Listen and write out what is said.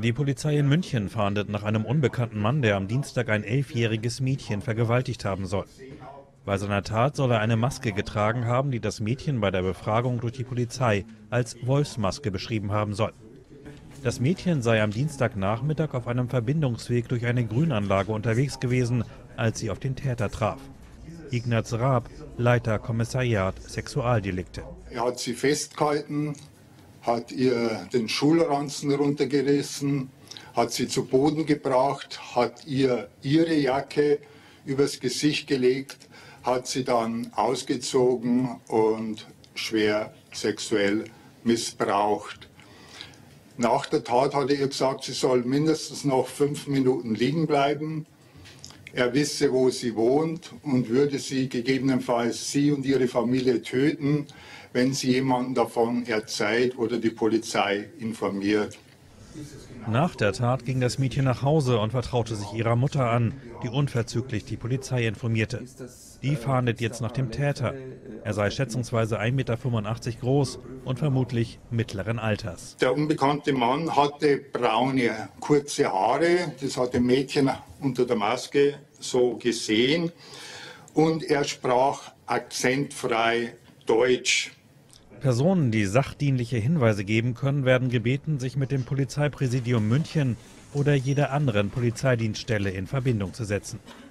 Die Polizei in München fahndet nach einem unbekannten Mann, der am Dienstag ein 11-jähriges Mädchen vergewaltigt haben soll. Bei seiner Tat soll er eine Maske getragen haben, die das Mädchen bei der Befragung durch die Polizei als Wolfsmaske beschrieben haben soll. Das Mädchen sei am Dienstagnachmittag auf einem Verbindungsweg durch eine Grünanlage unterwegs gewesen, als sie auf den Täter traf. Ignaz Raab, Leiter Kommissariat Sexualdelikte. Er hat sie festgehalten, hat ihr den Schulranzen runtergerissen, hat sie zu Boden gebracht, hat ihr ihre Jacke übers Gesicht gelegt, hat sie dann ausgezogen und schwer sexuell missbraucht. Nach der Tat hat er ihr gesagt, sie soll mindestens noch 5 Minuten liegen bleiben. Er wisse, wo sie wohnt und würde sie gegebenenfalls sie und ihre Familie töten, wenn sie jemanden davon erzählt oder die Polizei informiert. Nach der Tat ging das Mädchen nach Hause und vertraute sich ihrer Mutter an, die unverzüglich die Polizei informierte. Die fahndet jetzt nach dem Täter. Er sei schätzungsweise 1,85 Meter groß und vermutlich mittleren Alters. Der unbekannte Mann hatte braune, kurze Haare. Das hat dem Mädchen unter der Maske so gesehen. Und er sprach akzentfrei Deutsch. Personen, die sachdienliche Hinweise geben können, werden gebeten, sich mit dem Polizeipräsidium München oder jeder anderen Polizeidienststelle in Verbindung zu setzen.